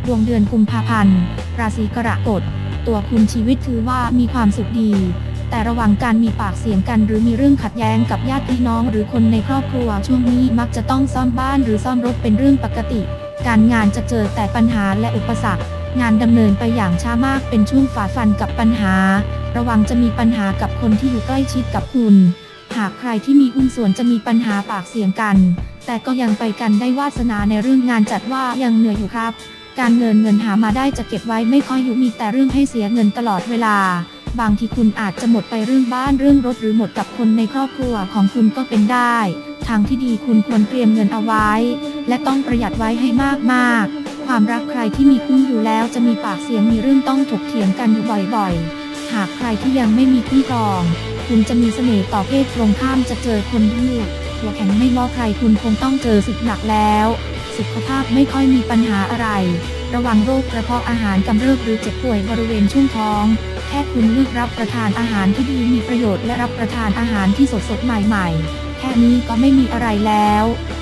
ดวงเดือนกุมภาพันธ์ราศีกรกฎตัวคุณชีวิตถือว่ามีความสุขดีแต่ระวังการมีปากเสียงกันหรือมีเรื่องขัดแย้งกับญาติพี่น้องหรือคนในครอบครัวช่วงนี้มักจะต้องซ่อมบ้านหรือซ่อมรถเป็นเรื่องปกติการงานจะเจอแต่ปัญหาและอุปสรรคงานดำเนินไปอย่างช้ามากเป็นช่วงฝ่าฟันกับปัญหาระวังจะมีปัญหากับคนที่อยู่ใกล้ชิดกับคุณหากใครที่มีหุ้นส่วนจะมีปัญหาปากเสียงกันแต่ก็ยังไปกันได้วาสนาในเรื่องงานจัดว่ายังเหนื่อยอยู่ครับการเงินหามาได้จะเก็บไว้ไม่ค่อยอยู่มีแต่เรื่องให้เสียเงินตลอดเวลาบางทีคุณอาจจะหมดไปเรื่องบ้านเรื่องรถหรือหมดกับคนในครอบครัวของคุณก็เป็นได้ทางที่ดีคุณควรเตรียมเงินเอาไว้และต้องประหยัดไว้ให้มากๆความรักใครที่มีคู่อยู่แล้วจะมีปากเสียงมีเรื่องต้องถกเถียงกันอยู่บ่อยๆหากใครที่ยังไม่มีคู่ครองคุณจะมีเสน่ห์ต่อเพศตรงข้ามจะเจอคนดื้อหัวแข็งไม่ง้อใครคุณคงต้องเจอศึกหนักแล้วสุขภาพไม่ค่อยมีปัญหาอะไรระวังโรคกระเพาะอาหารกำเริบหรือเจ็บป่วยบริเวณช่วงท้องแค่คุณเลือกรับประทานอาหารที่ดีมีประโยชน์และรับประทานอาหารที่สดใหม่ๆแค่นี้ก็ไม่มีอะไรแล้ว